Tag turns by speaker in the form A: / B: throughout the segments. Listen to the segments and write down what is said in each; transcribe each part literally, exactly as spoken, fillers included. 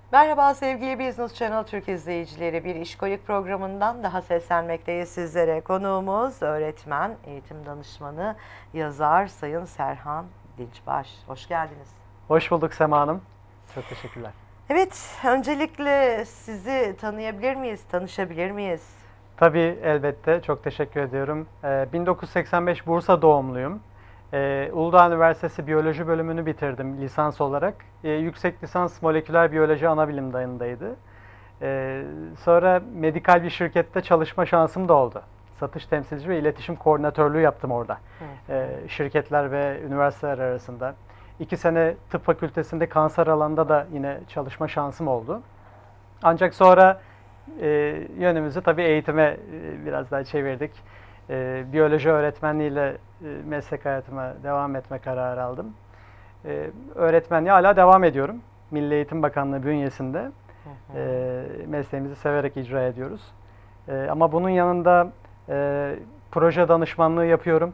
A: Merhaba sevgili Business Channel Türk izleyicileri. Bir İşkolik programından daha seslenmekteyiz sizlere. Konuğumuz öğretmen, eğitim danışmanı, yazar Sayın Serhan Dinçbaş. Hoş geldiniz.
B: Hoş bulduk Sema Hanım. Çok teşekkürler.
A: Evet, öncelikle sizi tanıyabilir miyiz, tanışabilir miyiz?
B: Tabii elbette. Çok teşekkür ediyorum. Ee, bin dokuz yüz seksen beş Bursa doğumluyum. Ee, Uludağ Üniversitesi Biyoloji bölümünü bitirdim lisans olarak. Ee, yüksek lisans moleküler biyoloji anabilim dalındaydı. Ee, sonra medikal bir şirkette çalışma şansım da oldu. Satış temsilci ve iletişim koordinatörlüğü yaptım orada. Ee, şirketler ve üniversiteler arasında. İki sene tıp fakültesinde kanser alanında da yine çalışma şansım oldu. Ancak sonra e, yönümüzü tabii eğitime e, biraz daha çevirdik. E, biyoloji öğretmenliğiyle e, meslek hayatıma devam etme kararı aldım. E, öğretmenliğe hala devam ediyorum. Milli Eğitim Bakanlığı bünyesinde e, mesleğimizi severek icra ediyoruz. E, ama bunun yanında e, proje danışmanlığı yapıyorum.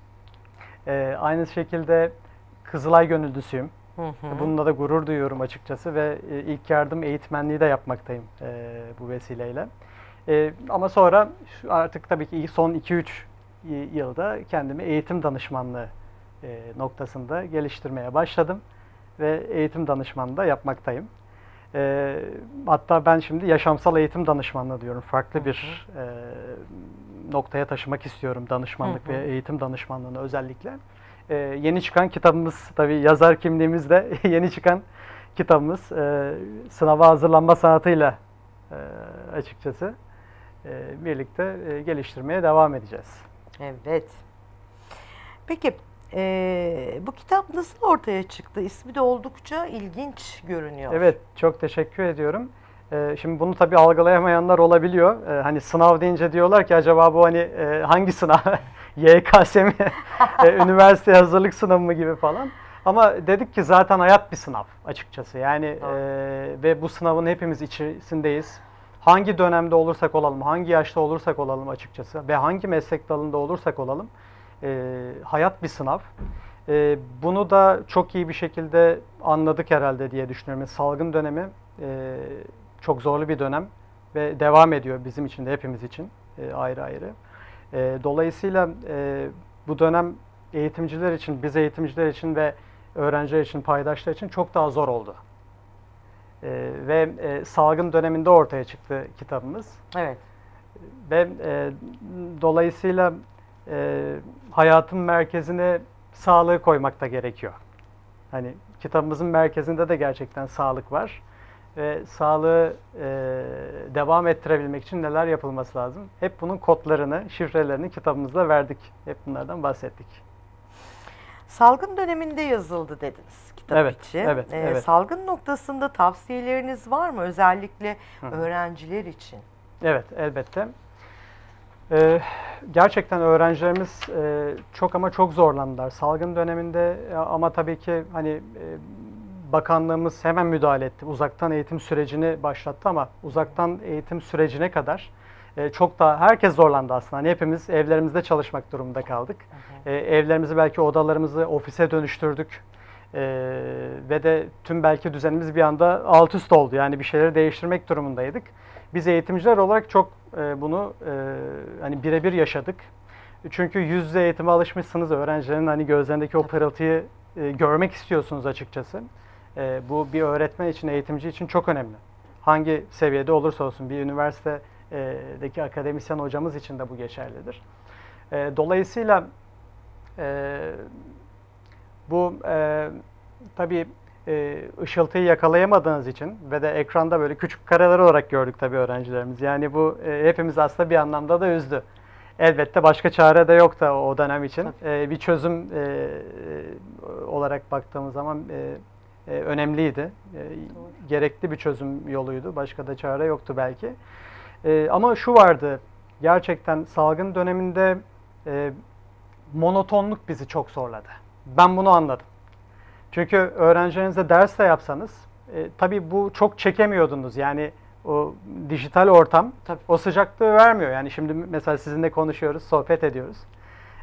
B: E, aynı şekilde Kızılay gönüllüsüyüm.
A: Hı hı.
B: Bununla da gurur duyuyorum açıkçası ve e, ilk yardım eğitmenliği de yapmaktayım e, bu vesileyle. E, ama sonra şu artık tabii ki son iki üç yılda kendimi eğitim danışmanlığı e, noktasında geliştirmeye başladım ve eğitim danışmanlığı da yapmaktayım. E, hatta ben şimdi yaşamsal eğitim danışmanlığı diyorum. Farklı bir e, noktaya taşımak istiyorum danışmanlık
A: Hı hı.
B: ve eğitim danışmanlığını özellikle. Ee, yeni çıkan kitabımız, tabii yazar kimliğimizde yeni çıkan kitabımız e, sınava hazırlanma sanatıyla e, açıkçası e, birlikte e, geliştirmeye devam edeceğiz.
A: Evet. Peki, e, bu kitap nasıl ortaya çıktı? İsmi de oldukça ilginç görünüyor.
B: Evet, çok teşekkür ediyorum. E, şimdi bunu tabii algılayamayanlar olabiliyor. E, hani sınav deyince diyorlar ki acaba bu hani e, hangi sınav? Y K S mi? e, üniversite hazırlık sınavı mı gibi falan. Ama dedik ki zaten hayat bir sınav açıkçası. Yani e, ve bu sınavın hepimiz içerisindeyiz. Hangi dönemde olursak olalım, hangi yaşta olursak olalım açıkçası ve hangi meslek dalında olursak olalım e, hayat bir sınav. E, bunu da çok iyi bir şekilde anladık herhalde diye düşünüyorum. Salgın dönemi e, çok zorlu bir dönem ve devam ediyor bizim için de hepimiz için e, ayrı ayrı. E, dolayısıyla e, bu dönem eğitimciler için, biz eğitimciler için ve öğrenciler için, paydaşlar için çok daha zor oldu. E, ve e, salgın döneminde ortaya çıktı kitabımız.
A: Evet.
B: Ve e, dolayısıyla e, hayatın merkezine sağlığı koymak da gerekiyor. Hani kitabımızın merkezinde de gerçekten sağlık var. Ve sağlığı e, devam ettirebilmek için neler yapılması lazım? Hep bunun kodlarını, şifrelerini kitabımızda verdik. Hep bunlardan bahsettik.
A: Salgın döneminde yazıldı dediniz kitap
B: Evet,
A: için.
B: evet,
A: Ee,
B: evet.
A: Salgın noktasında tavsiyeleriniz var mı? Özellikle
B: Hı.
A: öğrenciler için.
B: Evet, elbette. Ee, gerçekten öğrencilerimiz e, çok ama çok zorlandılar salgın döneminde e, ama tabii ki hani e, bakanlığımız hemen müdahale etti. Uzaktan eğitim sürecini başlattı ama uzaktan eğitim sürecine kadar e, çok daha herkes zorlandı aslında. Hani hepimiz evlerimizde çalışmak durumunda kaldık.
A: Hı hı.
B: E, evlerimizi belki odalarımızı ofise dönüştürdük. E, ve de tüm belki düzenimiz bir anda alt üst oldu. Yani bir şeyleri değiştirmek durumundaydık. Biz eğitimciler olarak çok e, bunu e, hani birebir yaşadık. Çünkü yüz yüze eğitime alışmışsınız. Öğrencilerin hani gözlerindeki o pırıltıyı e, görmek istiyorsunuz açıkçası. E, bu bir öğretmen için, eğitimci için çok önemli. Hangi seviyede olursa olsun bir üniversitedeki akademisyen hocamız için de bu geçerlidir. E, dolayısıyla e, bu e, tabii e, ışıltıyı yakalayamadığınız için ve de ekranda böyle küçük kareler olarak gördük tabii öğrencilerimiz. Yani bu e, hepimiz aslında bir anlamda da üzdü. Elbette başka çare de yok da o dönem için. E, bir çözüm e, olarak baktığımız zaman e, e, önemliydi. E, gerekli bir çözüm yoluydu. Başka da çare yoktu belki. E, ama şu vardı, gerçekten salgın döneminde e, monotonluk bizi çok zorladı. Ben bunu anladım. Çünkü öğrencilerinizle ders de yapsanız, e, tabii bu çok çekemiyordunuz. Yani o dijital ortam tabii o sıcaklığı vermiyor. Yani şimdi mesela sizinle konuşuyoruz, sohbet ediyoruz.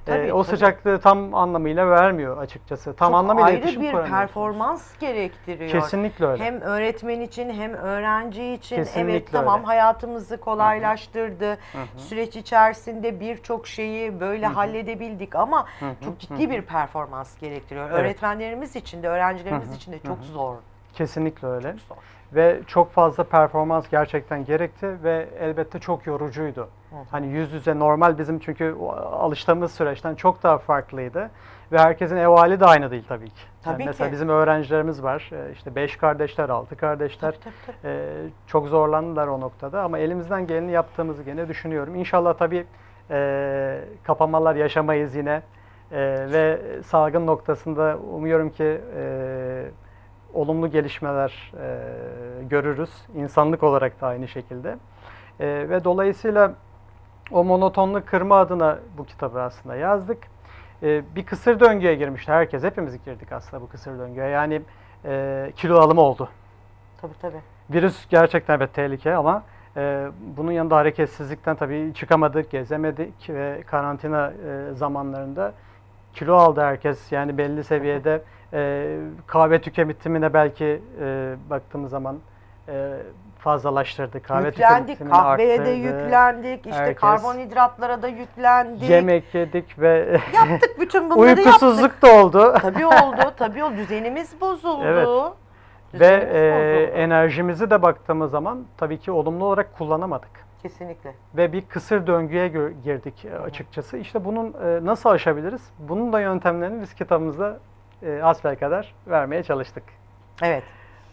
B: e,
A: Tabii,
B: o
A: tabii.
B: sıcaklığı tam anlamıyla vermiyor açıkçası. Tam
A: Çok
B: anlamıyla
A: ayrı
B: iletişim
A: bir
B: kuramıyorsunuz.
A: performans gerektiriyor.
B: Kesinlikle öyle.
A: Hem öğretmen için hem öğrenci için.
B: Kesinlikle
A: Evet, tamam,
B: öyle.
A: hayatımızı kolaylaştırdı. Süreç içerisinde birçok şeyi böyle halledebildik ama çok ciddi bir performans gerektiriyor.
B: Evet.
A: Öğretmenlerimiz için de öğrencilerimiz için de çok zor.
B: Kesinlikle öyle.
A: Çok zor.
B: Ve çok fazla performans gerçekten gerekti ve elbette çok yorucuydu. Hani yüz yüze normal bizim çünkü o alıştığımız süreçten çok daha farklıydı. Ve herkesin ev hali de aynı değil tabii ki.
A: Tabii
B: Yani mesela
A: ki.
B: bizim öğrencilerimiz var. e, işte beş kardeşler, altı kardeşler.
A: Tabii, tabii, tabii.
B: e, çok zorlandılar o noktada ama elimizden geleni yaptığımızı gene düşünüyorum. İnşallah tabii e, kapamalar yaşamayız yine. E, ve salgın noktasında umuyorum ki e, olumlu gelişmeler e, görürüz. İnsanlık olarak da aynı şekilde. E, ve dolayısıyla o monotonluğu kırma adına bu kitabı aslında yazdık. E, bir kısır döngüye girmişti herkes. Hepimiz girdik aslında bu kısır döngüye. Yani e, kilo alımı oldu.
A: Tabii tabii.
B: Virüs gerçekten evet tehlike ama e, bunun yanında hareketsizlikten tabii çıkamadık, gezemedik ve karantina e, zamanlarında kilo aldı herkes. Yani belli seviyede e, kahve tüketimine belki e, baktığımız zaman e, fazlalaştırdı. Kahve
A: Yüklendik,
B: tüketimini
A: kahveye de
B: arttırdı.
A: yüklendik, işte
B: Herkes
A: karbonhidratlara da yüklendik.
B: yemek yedik ve
A: Yaptık, bütün bunları yaptık.
B: uykusuzluk da oldu.
A: Tabii oldu, tabii oldu. Düzenimiz bozuldu.
B: Evet. Ve
A: Düzenimiz
B: e,
A: bozuldu.
B: enerjimizi de baktığımız zaman tabii ki olumlu olarak kullanamadık.
A: Kesinlikle.
B: Ve bir kısır döngüye gö- girdik e, açıkçası. İşte bunun e, nasıl aşabiliriz? Bunun da yöntemlerini biz kitabımızda e, hasbelkader vermeye çalıştık.
A: Evet.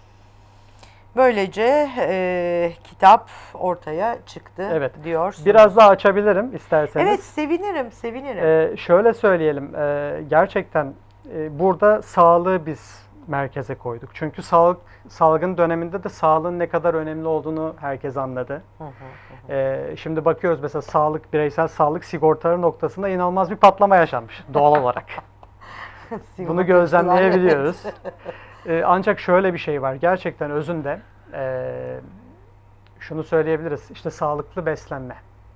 A: Böylece e, kitap ortaya çıktı
B: Evet.
A: diyorsunuz.
B: Biraz daha açabilirim isterseniz.
A: Evet, sevinirim, sevinirim.
B: E, şöyle söyleyelim, e, gerçekten e, burada sağlığı biz merkeze koyduk. Çünkü sağlık salgın döneminde de sağlığın ne kadar önemli olduğunu herkes anladı.
A: Hı hı.
B: Ee, şimdi bakıyoruz mesela sağlık, bireysel sağlık sigortaları noktasında inanılmaz bir patlama yaşanmış doğal olarak. Bunu gözlemleyebiliyoruz. Ee, ancak şöyle bir şey var, gerçekten özünde e, şunu söyleyebiliriz, işte sağlıklı beslenme.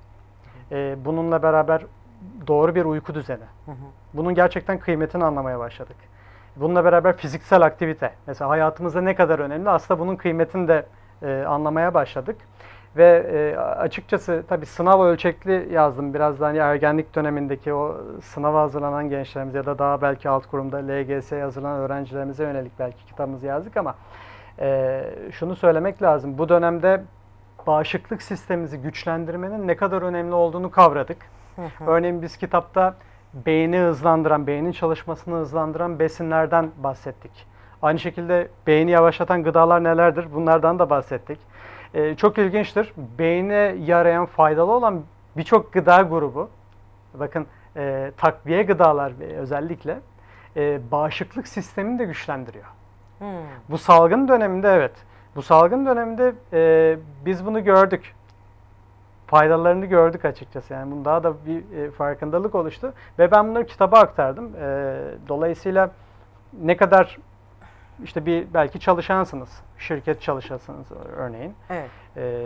B: Ee, bununla beraber doğru bir uyku düzeni. Bunun gerçekten kıymetini anlamaya başladık. Bununla beraber fiziksel aktivite. Mesela hayatımızda ne kadar önemli, aslında bunun kıymetini de e, anlamaya başladık. Ve e, açıkçası tabii sınav ölçekli yazdım. Biraz da hani ergenlik dönemindeki o sınava hazırlanan gençlerimiz ya da daha belki alt kurumda L G S'ye hazırlanan öğrencilerimize yönelik belki kitabımızı yazdık ama e, şunu söylemek lazım. Bu dönemde bağışıklık sistemimizi güçlendirmenin ne kadar önemli olduğunu kavradık.
A: Hı hı.
B: Örneğin biz kitapta beyni hızlandıran, beynin çalışmasını hızlandıran besinlerden bahsettik. Aynı şekilde beyni yavaşlatan gıdalar nelerdir? Bunlardan da bahsettik. Ee, çok ilginçtir. Beyne yarayan, faydalı olan birçok gıda grubu, bakın e, takviye gıdalar özellikle e, bağışıklık sistemini de güçlendiriyor.
A: Hmm.
B: Bu salgın döneminde evet, bu salgın döneminde e, biz bunu gördük. Faydalarını gördük açıkçası. Yani bunun daha da bir e, farkındalık oluştu. Ve ben bunları kitaba aktardım. E, dolayısıyla ne kadar işte bir belki çalışansınız, şirket çalışansınız örneğin.
A: Evet.
B: E,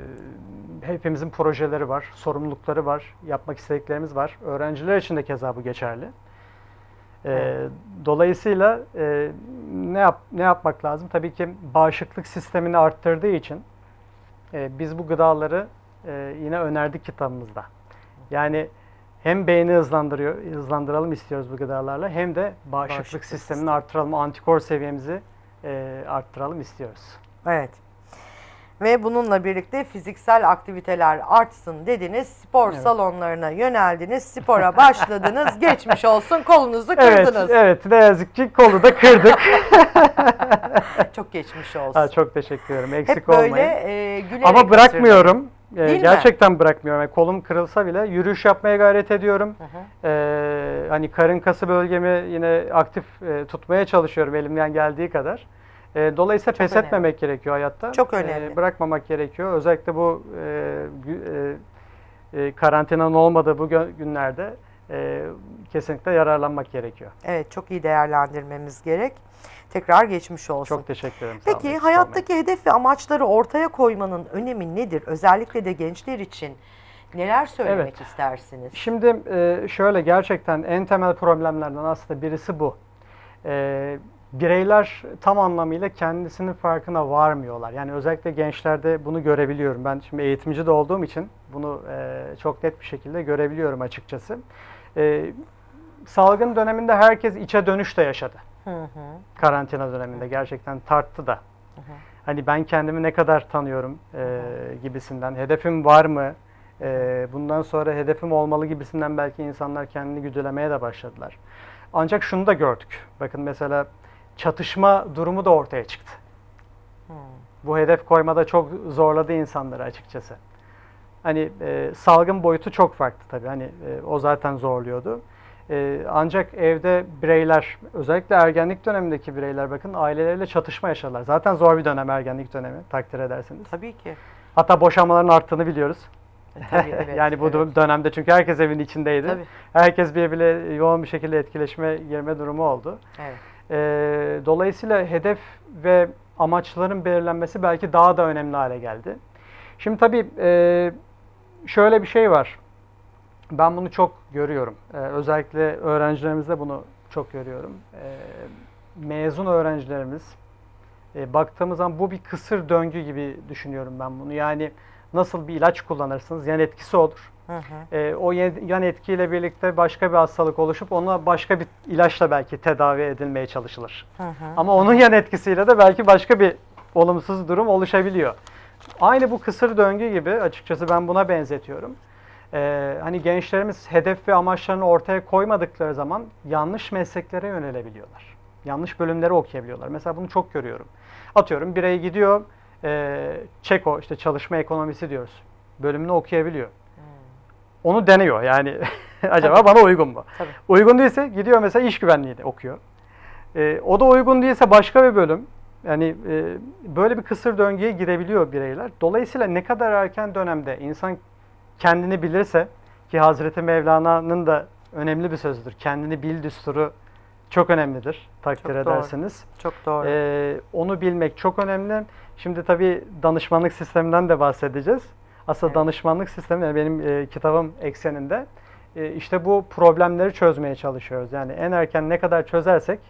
B: hepimizin projeleri var, sorumlulukları var, yapmak istediklerimiz var. Öğrenciler için de keza bu geçerli. E,
A: Evet.
B: Dolayısıyla e, ne yap ne yapmak lazım? Tabii ki bağışıklık sistemini arttırdığı için e, biz bu gıdaları e, yine önerdik kitabımızda. Yani hem beyni hızlandırıyor, hızlandıralım istiyoruz bu gıdalarla, hem de bağışıklık,
A: Bağışıklık
B: sistemini
A: sistemi.
B: arttıralım, antikor seviyemizi e, arttıralım istiyoruz.
A: Evet. Ve bununla birlikte fiziksel aktiviteler artsın dediniz. Spor
B: Evet.
A: salonlarına yöneldiniz. Spora başladınız. Geçmiş olsun, kolunuzu
B: Evet,
A: kırdınız.
B: evet. Ne yazık ki kolu da kırdık.
A: Çok geçmiş olsun.
B: Ha, çok teşekkür ederim. Eksik
A: Hep böyle
B: olmayın.
A: e, gülerek
B: Ama bırakmıyorum. E,
A: Değil mi?
B: gerçekten bırakmıyorum. Yani kolum kırılsa bile yürüyüş yapmaya gayret ediyorum.
A: Hı hı.
B: E, hani karın kası bölgemi yine aktif e, tutmaya çalışıyorum elimden geldiği kadar. E, dolayısıyla pes
A: önemli.
B: etmemek gerekiyor hayatta.
A: Çok
B: E,
A: önemli.
B: bırakmamak gerekiyor. Özellikle bu e, gü- e, e, karantinanın olmadığı bu gö- günlerde e, kesinlikle yararlanmak gerekiyor.
A: Evet, çok iyi değerlendirmemiz gerek. Tekrar geçmiş olsun.
B: Çok teşekkür ederim. Sağ olun,
A: Peki
B: eksik
A: hayattaki hedef ve amaçları ortaya koymanın önemi nedir? Özellikle de gençler için. Neler söylemek
B: Evet.
A: istersiniz?
B: Şimdi e, şöyle, gerçekten en temel problemlerden aslında birisi bu. E, bireyler tam anlamıyla kendisinin farkına varmıyorlar. Yani özellikle gençlerde bunu görebiliyorum. Ben şimdi eğitimci de olduğum için bunu e, çok net bir şekilde görebiliyorum açıkçası. E, salgın döneminde herkes içe dönüş de yaşadı.
A: Hı hı.
B: Karantina döneminde gerçekten tarttı da.
A: Hı hı.
B: Hani ben kendimi ne kadar tanıyorum e, gibisinden, hedefim var mı, e, bundan sonra hedefim olmalı gibisinden belki insanlar kendini güdülemeye de başladılar. Ancak şunu da gördük. Bakın mesela çatışma durumu da ortaya çıktı.
A: Hı.
B: Bu hedef koymada çok zorladı insanları açıkçası. Hani e, salgın boyutu çok farklı tabii. Hani e, o zaten zorluyordu. E, ancak evde bireyler, özellikle ergenlik dönemindeki bireyler, bakın aileleriyle çatışma yaşadılar. Zaten zor bir dönem ergenlik dönemi, takdir edersiniz.
A: Tabii ki.
B: Hatta boşanmaların arttığını biliyoruz.
A: E, tabii, evet,
B: yani bu
A: evet.
B: dönemde çünkü herkes evin içindeydi.
A: Tabii.
B: Herkes birbiriyle yoğun bir şekilde etkileşime girme durumu oldu.
A: Evet.
B: E, dolayısıyla hedef ve amaçların belirlenmesi belki daha da önemli hale geldi. Şimdi tabii e, şöyle bir şey var. Ben bunu çok görüyorum. Ee, özellikle öğrencilerimizde bunu çok görüyorum. Ee, mezun öğrencilerimiz, e, baktığımız zaman bu bir kısır döngü gibi düşünüyorum ben bunu. Yani nasıl bir ilaç kullanırsınız, yan etkisi olur.
A: Hı hı.
B: Ee, o yan etkiyle birlikte başka bir hastalık oluşup ona başka bir ilaçla belki tedavi edilmeye çalışılır.
A: Hı hı.
B: Ama onun yan etkisiyle de belki başka bir olumsuz durum oluşabiliyor. Aynı bu kısır döngü gibi açıkçası ben buna benzetiyorum. Ee, hani gençlerimiz hedef ve amaçlarını ortaya koymadıkları zaman yanlış mesleklere yönelebiliyorlar. Yanlış bölümleri okuyabiliyorlar. Mesela bunu çok görüyorum. Atıyorum birey gidiyor, e, Çeko, işte çalışma ekonomisi diyoruz, bölümünü okuyabiliyor.
A: Hmm.
B: Onu deniyor yani acaba
A: Tabii.
B: bana uygun mu?
A: Tabii.
B: Uygun değilse gidiyor mesela iş güvenliği de okuyor. E, o da uygun değilse başka bir bölüm. Yani e, böyle bir kısır döngüye girebiliyor bireyler. Dolayısıyla ne kadar erken dönemde insan kendini bilirse, ki Hazreti Mevlana'nın da önemli bir sözüdür. Kendini bil düsturu çok önemlidir, takdir
A: Çok doğru.
B: edersiniz.
A: Çok doğru.
B: Ee, onu bilmek çok önemli. Şimdi tabii danışmanlık sisteminden de bahsedeceğiz. Aslında
A: Evet.
B: danışmanlık sistemi, yani benim e, kitabım ekseninde e, işte bu problemleri çözmeye çalışıyoruz. Yani en erken ne kadar çözersek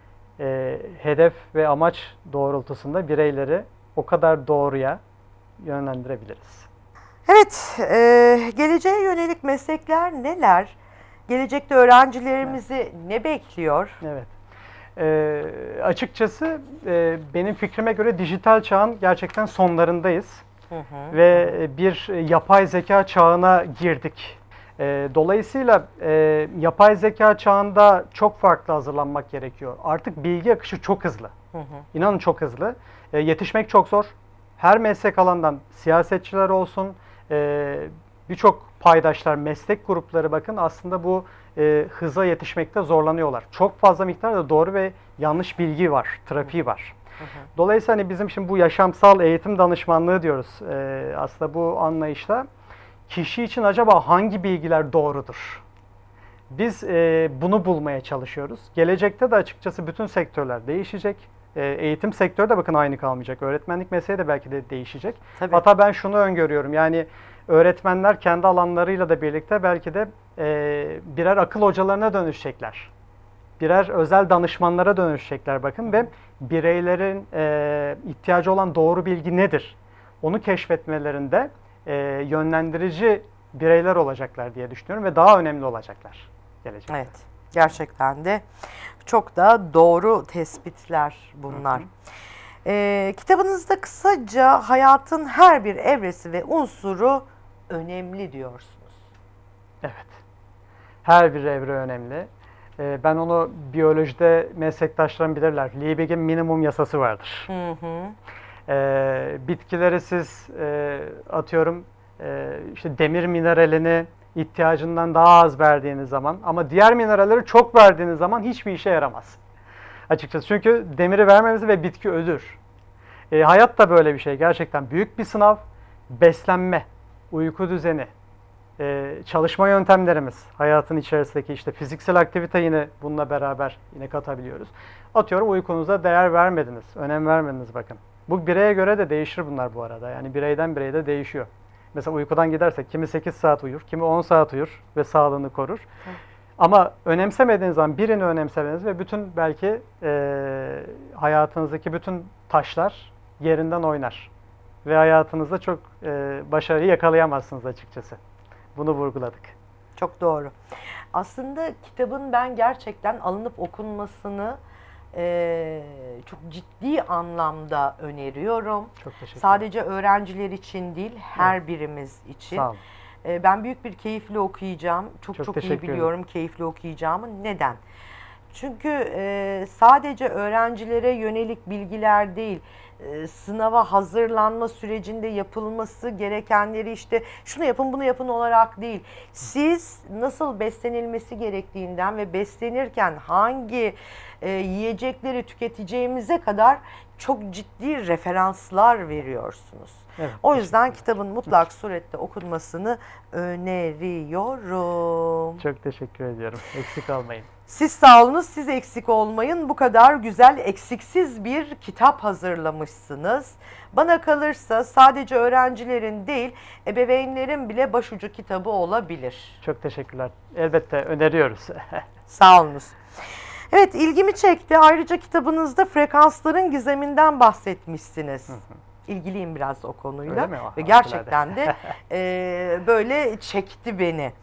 B: e, hedef ve amaç doğrultusunda bireyleri o kadar doğruya yönlendirebiliriz.
A: Evet, e, geleceğe yönelik meslekler neler? Gelecekte öğrencilerimizi ne bekliyor?
B: Evet. Ee, açıkçası e, benim fikrime göre dijital çağın gerçekten sonlarındayız.
A: Hı hı.
B: Ve bir yapay zeka çağına girdik. E, dolayısıyla e, yapay zeka çağında çok farklı hazırlanmak gerekiyor. Artık bilgi akışı çok hızlı.
A: Hı hı.
B: İnanın çok hızlı. E, yetişmek çok zor. Her meslek alandan, siyasetçiler olsun, e, birçok paydaşlar, meslek grupları, bakın aslında bu e, hıza yetişmekte zorlanıyorlar. Çok fazla miktarda doğru ve yanlış bilgi var, trafiği var.
A: Hı hı.
B: Dolayısıyla hani bizim şimdi bu yaşamsal eğitim danışmanlığı diyoruz. E, aslında bu anlayışla kişi için acaba hangi bilgiler doğrudur? Biz e, bunu bulmaya çalışıyoruz. Gelecekte de açıkçası bütün sektörler değişecek. E, eğitim sektörü de bakın aynı kalmayacak. Öğretmenlik mesleği de belki de değişecek.
A: Tabii.
B: Hatta ben şunu öngörüyorum. Yani öğretmenler kendi alanlarıyla da birlikte belki de e, birer akıl hocalarına dönüşecekler. Birer özel danışmanlara dönüşecekler bakın ve bireylerin e, ihtiyacı olan doğru bilgi nedir? Onu keşfetmelerinde e, yönlendirici bireyler olacaklar diye düşünüyorum ve daha önemli olacaklar gelecekte.
A: Evet, gerçekten de çok da doğru tespitler bunlar.
B: Hı hı.
A: Ee, kitabınızda kısaca hayatın her bir evresi ve unsuru önemli diyorsunuz.
B: Evet. Her bir evre önemli. E, ben onu biyolojide meslektaşlarım bilirler. Liebig'in minimum yasası vardır.
A: Hı hı.
B: E, bitkileri siz e, atıyorum e, işte demir mineralini ihtiyacından daha az verdiğiniz zaman ama diğer mineralleri çok verdiğiniz zaman hiçbir işe yaramaz. Açıkçası çünkü demiri vermemiz ve bitki ölür. E, hayat da böyle bir şey. Gerçekten büyük bir sınav. Beslenme, uyku düzeni, e, çalışma yöntemlerimiz, hayatın içerisindeki işte fiziksel aktivite yine bununla beraber yine katabiliyoruz. Atıyorum uykunuza değer vermediniz, önem vermediniz bakın. Bu bireye göre de değişir bunlar bu arada. Yani bireyden bireye de değişiyor. Mesela uykudan gidersek kimi sekiz saat uyur, kimi on saat uyur ve sağlığını korur. Hı. Ama önemsemediğiniz zaman birini önemsemeniz ve bütün belki e, hayatınızdaki bütün taşlar yerinden oynar. Ve hayatınızda çok e, başarıyı yakalayamazsınız açıkçası. Bunu vurguladık.
A: Çok doğru. Aslında kitabın ben gerçekten alınıp okunmasını e, çok ciddi anlamda öneriyorum.
B: Çok teşekkür ederim.
A: Sadece öğrenciler için değil, her evet. birimiz için.
B: Sağ olun.
A: E, ben büyük bir keyifle okuyacağım. Çok çok, çok iyi biliyorum
B: ederim.
A: keyifle okuyacağımı. Neden? Çünkü e, sadece öğrencilere yönelik bilgiler değil, e, sınava hazırlanma sürecinde yapılması gerekenleri işte şunu yapın bunu yapın olarak değil. Siz nasıl beslenilmesi gerektiğinden ve beslenirken hangi e, yiyecekleri tüketeceğimize kadar çok ciddi referanslar veriyorsunuz.
B: Evet,
A: o yüzden kitabın mutlak surette okunmasını öneriyorum.
B: Çok teşekkür ediyorum. Eksik olmayın.
A: Siz sağ olunuz, siz eksik olmayın. Bu kadar güzel, eksiksiz bir kitap hazırlamışsınız. Bana kalırsa sadece öğrencilerin değil, ebeveynlerin bile başucu kitabı olabilir.
B: Çok teşekkürler. Elbette öneriyoruz.
A: Sağ olunuz. Evet, ilgimi çekti. Ayrıca kitabınızda frekansların gizeminden bahsetmişsiniz. Hı hı. İlgiliyim biraz o konuyla ve gerçekten de e, böyle çekti beni.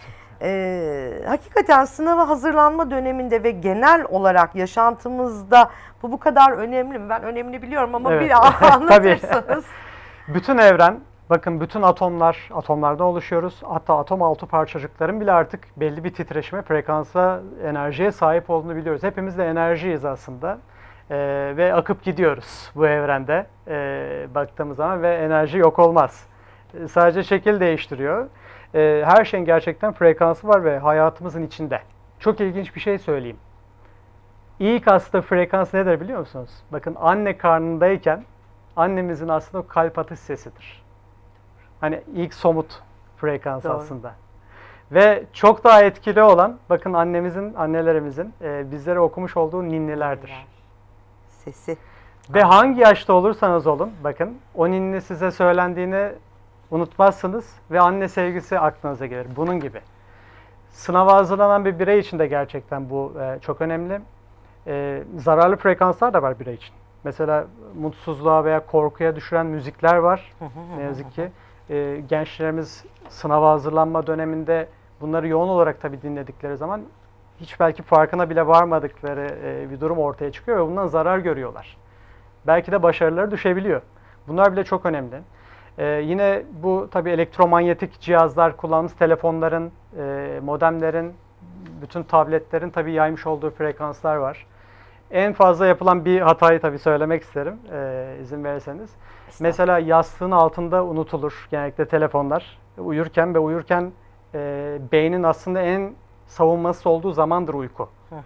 A: E, hakikaten sınava hazırlanma döneminde ve genel olarak yaşantımızda bu bu kadar önemli mi? Ben önemli biliyorum ama
B: evet.
A: bir anlatırsanız.
B: Bütün evren, bakın bütün atomlar, atomlardan oluşuyoruz. Hatta atom altı parçacıkların bile artık belli bir titreşime, frekansa, enerjiye sahip olduğunu biliyoruz. Hepimiz de enerjiyiz aslında. Ee, ve akıp gidiyoruz bu evrende ee, baktığımız zaman ve enerji yok olmaz. Ee, sadece şekil değiştiriyor. Ee, her şeyin gerçekten frekansı var ve hayatımızın içinde. Çok ilginç bir şey söyleyeyim. İlk aslında frekans nedir biliyor musunuz? Bakın anne karnındayken annemizin aslında o kalp atış sesidir. Hani ilk somut frekans Doğru. aslında. Ve çok daha etkili olan, bakın annemizin, annelerimizin e, bizlere okumuş olduğu ninnilerdir.
A: Sesi.
B: Ve hangi yaşta olursanız olun, bakın o ninni size söylendiğini unutmazsınız ve anne sevgisi aklınıza gelir. Bunun gibi. Sınava hazırlanan bir birey için de gerçekten bu e, çok önemli. E, zararlı frekanslar da var birey için. Mesela mutsuzluğa veya korkuya düşüren müzikler var. Ne yazık ki. E, gençlerimiz sınava hazırlanma döneminde bunları yoğun olarak tabii dinledikleri zaman hiç belki farkına bile varmadıkları e, bir durum ortaya çıkıyor ve bundan zarar görüyorlar. Belki de başarıları düşebiliyor. Bunlar bile çok önemli. Ee, yine bu tabii elektromanyetik cihazlar, kullandığımız telefonların, e, modemlerin, bütün tabletlerin tabii yaymış olduğu frekanslar var. En fazla yapılan bir hatayı tabii söylemek isterim, e, izin verirseniz. Mesela yastığın altında unutulur genellikle telefonlar uyurken ve uyurken e, beynin aslında en savunmasız olduğu zamandır uyku.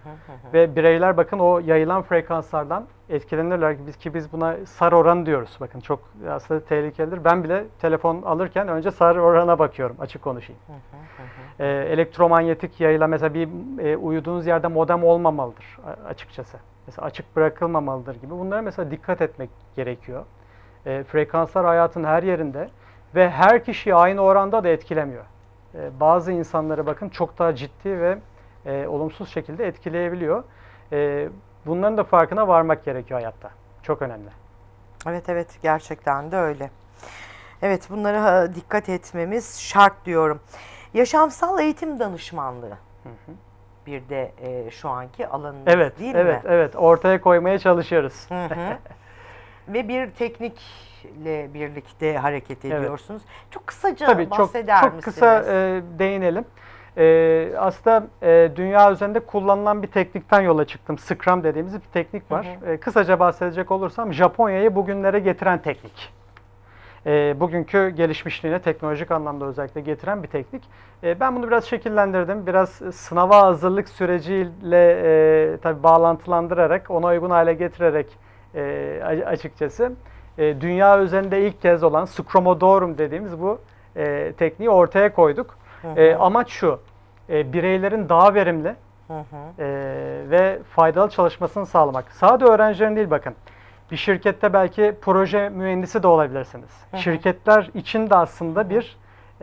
B: Ve bireyler bakın o yayılan frekanslardan etkilenirler biz ki biz buna S A R oranı diyoruz. Bakın çok aslında tehlikelidir. Ben bile telefon alırken önce S A R oranına bakıyorum. Açık konuşayım. Ee, elektromanyetik yayılan mesela bir e, uyuduğunuz yerde modem olmamalıdır açıkçası. Mesela açık bırakılmamalıdır gibi. Bunlara mesela dikkat etmek gerekiyor. E, frekanslar hayatın her yerinde ve her kişiyi aynı oranda da etkilemiyor. E, bazı insanları bakın çok daha ciddi ve E, olumsuz şekilde etkileyebiliyor. E, bunların da farkına varmak gerekiyor hayatta. Çok önemli.
A: Evet evet gerçekten de öyle. Evet bunlara dikkat etmemiz şart diyorum. Yaşamsal eğitim danışmanlığı. Hı hı. Bir de e, şu anki alanınız
B: evet,
A: değil
B: evet,
A: mi?
B: Evet evet ortaya koymaya çalışıyoruz.
A: Hı hı. Ve bir teknikle birlikte hareket ediyorsunuz. Evet. Çok kısaca
B: Tabii,
A: bahseder
B: çok,
A: misiniz?
B: Çok kısa e, değinelim. Ee, aslında e, dünya üzerinde kullanılan bir teknikten yola çıktım. Scrum dediğimiz bir teknik var. Hı hı. E, kısaca bahsedecek olursam Japonya'yı bugünlere getiren teknik. E, bugünkü gelişmişliğine teknolojik anlamda özellikle getiren bir teknik. E, ben bunu biraz şekillendirdim. Biraz sınava hazırlık süreciyle e, tabii bağlantılandırarak, ona uygun hale getirerek e, açıkçası e, dünya üzerinde ilk kez olan Scrumodorum dediğimiz bu e, tekniği ortaya koyduk. Hı hı. E, amaç şu, e, bireylerin daha verimli hı hı. E, ve faydalı çalışmasını sağlamak. Sadece öğrencilerin değil bakın, Bir şirkette belki proje mühendisi de olabilirsiniz.
A: Hı hı.
B: Şirketler için de aslında bir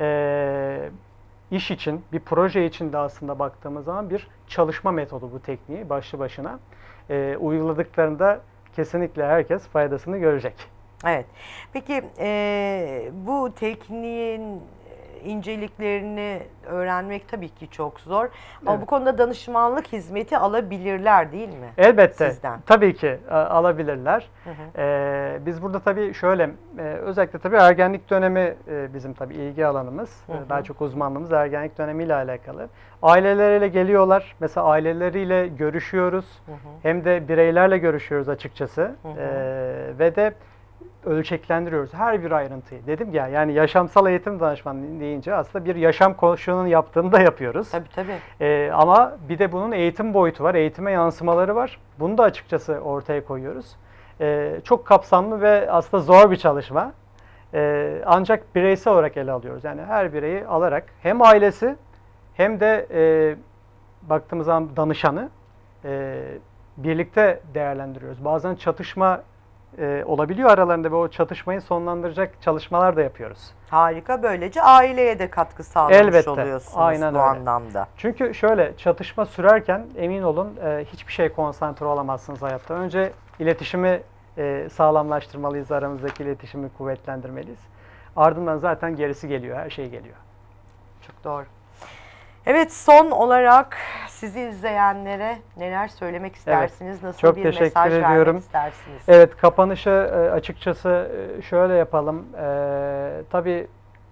B: e, iş için, bir proje için de aslında baktığımız zaman bir çalışma metodu bu tekniği başlı başına. E, uyguladıklarında kesinlikle herkes faydasını görecek.
A: Evet. Peki e, bu tekniğin inceliklerini öğrenmek tabii ki çok zor. Ama
B: Evet.
A: bu konuda danışmanlık hizmeti alabilirler değil mi?
B: Elbette.
A: Sizden.
B: Tabii ki a, alabilirler.
A: Hı hı.
B: Ee, biz burada tabii şöyle, e, özellikle tabii ergenlik dönemi e, bizim tabii ilgi alanımız.
A: Hı hı.
B: Daha çok uzmanlığımız ergenlik dönemiyle alakalı. Aileleriyle geliyorlar. Mesela aileleriyle görüşüyoruz.
A: Hı hı.
B: Hem de bireylerle görüşüyoruz açıkçası.
A: Hı hı.
B: Ee, ve de ölçeklendiriyoruz her bir ayrıntıyı. Dedim ya, yani yaşamsal eğitim danışmanlığı deyince aslında bir yaşam koçunun yaptığını da yapıyoruz.
A: Tabii tabii.
B: Ee, ama bir de bunun eğitim boyutu var, eğitime yansımaları var. Bunu da açıkçası ortaya koyuyoruz. Ee, çok kapsamlı ve aslında zor bir çalışma. Ee, ancak bireysel olarak ele alıyoruz. Yani her bireyi alarak hem ailesi hem de e, baktığımız zaman danışanı e, birlikte değerlendiriyoruz. Bazen çatışma e, olabiliyor aralarında ve o çatışmayı sonlandıracak çalışmalar da yapıyoruz.
A: Harika. Böylece aileye de katkı sağlamış
B: Elbette.
A: oluyorsunuz
B: Aynen
A: bu
B: öyle.
A: anlamda.
B: Çünkü şöyle, çatışma sürerken emin olun e, hiçbir şey konsantre olamazsınız hayatta. Önce iletişimi e, sağlamlaştırmalıyız, aramızdaki iletişimi kuvvetlendirmeliyiz. Ardından zaten gerisi geliyor, her şey geliyor.
A: Çok doğru. Evet, son olarak sizi izleyenlere neler söylemek istersiniz? Nasıl
B: çok
A: bir
B: teşekkür
A: mesaj
B: ediyorum.
A: vermek istersiniz?
B: Evet, kapanışı e, açıkçası e, şöyle yapalım. E, tabii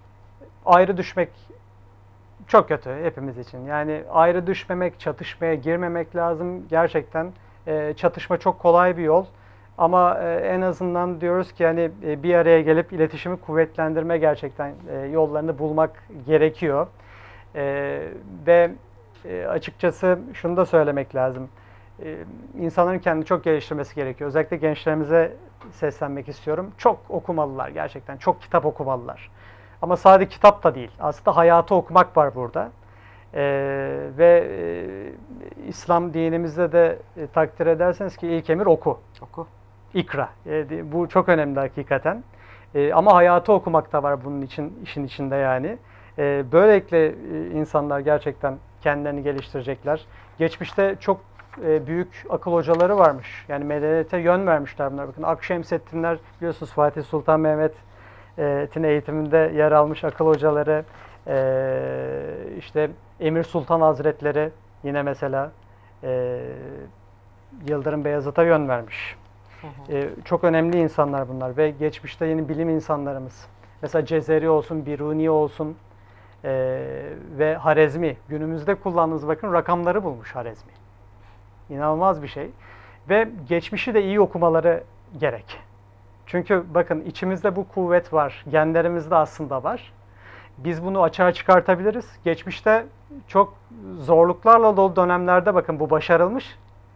B: ayrı düşmek çok kötü hepimiz için. Yani ayrı düşmemek, çatışmaya girmemek lazım. Gerçekten e, çatışma çok kolay bir yol. Ama e, en azından diyoruz ki hani e, bir araya gelip iletişimi kuvvetlendirme gerçekten e, yollarını bulmak gerekiyor. E, ve e, açıkçası şunu da söylemek lazım. E, insanların kendini çok geliştirmesi gerekiyor. Özellikle gençlerimize seslenmek istiyorum. Çok okumalılar gerçekten. Çok kitap okumalılar. Ama sadece kitap da değil. Aslında hayatı okumak var burada. Ee, ve e, İslam dinimizde de e, takdir ederseniz ki ilk emir oku.
A: Oku.
B: İkra. E, bu çok önemli hakikaten. E, ama hayatı okumak da var bunun için, işin içinde yani. E, böylelikle e, insanlar gerçekten kendilerini geliştirecekler. Geçmişte çok e, büyük akıl hocaları varmış. Yani medeniyete yön vermişler bunlar. Bakın Akşemseddinler, biliyorsunuz Fatih Sultan Mehmet Tin eğitiminde yer almış akıl hocaları, e, işte Emir Sultan Hazretleri yine mesela e, Yıldırım Beyazıt'a yön vermiş.
A: Hı hı.
B: E, çok önemli insanlar bunlar ve geçmişte yeni bilim insanlarımız. Mesela Cezeri olsun, Biruni olsun e, ve Harezmi. Günümüzde kullandığımız bakın rakamları bulmuş Harezmi. İnanılmaz bir şey. Ve geçmişi de iyi okumaları gerek. Çünkü bakın içimizde bu kuvvet var, genlerimizde aslında var. Biz bunu açığa çıkartabiliriz. Geçmişte çok zorluklarla dolu dönemlerde bakın bu başarılmış.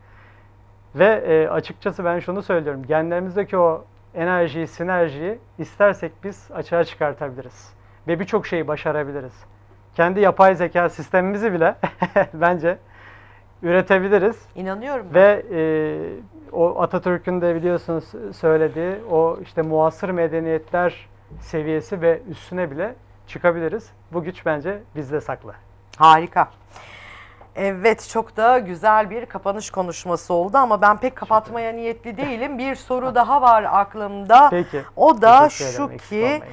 B: Ve e, açıkçası ben şunu söylüyorum, genlerimizdeki o enerjiyi, sinerjiyi istersek biz açığa çıkartabiliriz. Ve birçok şeyi başarabiliriz. Kendi yapay zeka sistemimizi bile bence üretebiliriz.
A: İnanıyorum ben.
B: Ve e, o Atatürk'ün de biliyorsunuz söylediği o işte muasır medeniyetler seviyesi ve üstüne bile çıkabiliriz. Bu güç bence bizde saklı.
A: Harika. Evet, çok da güzel bir kapanış konuşması oldu ama ben pek kapatmaya niyetli değilim. Bir soru daha var aklımda.
B: Peki.
A: O da
B: Teşekkür
A: şu
B: ederim, eksik
A: ki
B: olmayın.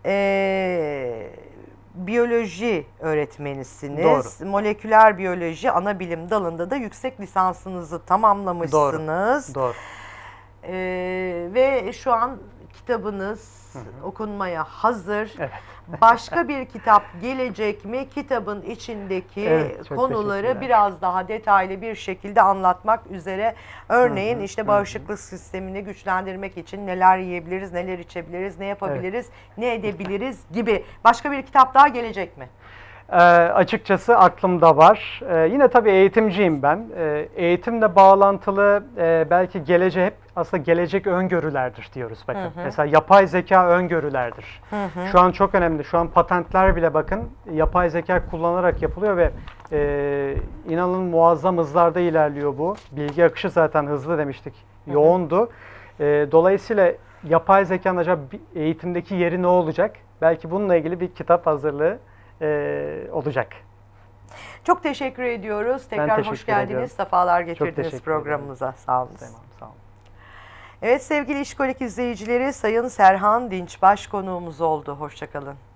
A: e, biyoloji öğretmenisiniz. Moleküler biyoloji ana bilim dalında da yüksek lisansınızı tamamlamışsınız.
B: Doğru.
A: E, ve şu an kitabınız
B: Hı hı.
A: okunmaya hazır.
B: Evet.
A: Başka bir kitap gelecek mi? Kitabın içindeki
B: Evet, çok teşekkürler.
A: konuları biraz daha detaylı bir şekilde anlatmak üzere. Örneğin
B: Hı hı,
A: işte
B: hı
A: bağışıklık sistemini güçlendirmek için neler yiyebiliriz, neler içebiliriz, ne yapabiliriz, ne edebiliriz gibi. Başka bir kitap daha gelecek mi?
B: Ee, açıkçası aklımda var. Ee, yine tabii eğitimciyim ben. Ee, eğitimle bağlantılı e, belki geleceğe hep aslında gelecek öngörülerdir diyoruz bakın.
A: Hı hı.
B: Mesela yapay zeka öngörülerdir.
A: Hı hı.
B: Şu an çok önemli. Şu an patentler bile bakın yapay zeka kullanarak yapılıyor ve e, inanın muazzam hızlarda ilerliyor bu. Bilgi akışı zaten hızlı demiştik.
A: Hı hı.
B: Yoğundu. E, dolayısıyla yapay zekanın acaba eğitimdeki yeri ne olacak? Belki bununla ilgili bir kitap hazırlığı e, olacak.
A: Çok teşekkür ediyoruz. Tekrar
B: teşekkür
A: hoş geldiniz.
B: ediyorum.
A: Sefalar
B: Çok
A: getirdiniz
B: teşekkür
A: programımıza. Sağ olun.
B: Tamam, sağ olun.
A: Evet sevgili İşkolik izleyicileri, Sayın Serhan Dinçbaş konuğumuz oldu. Hoşça kalın.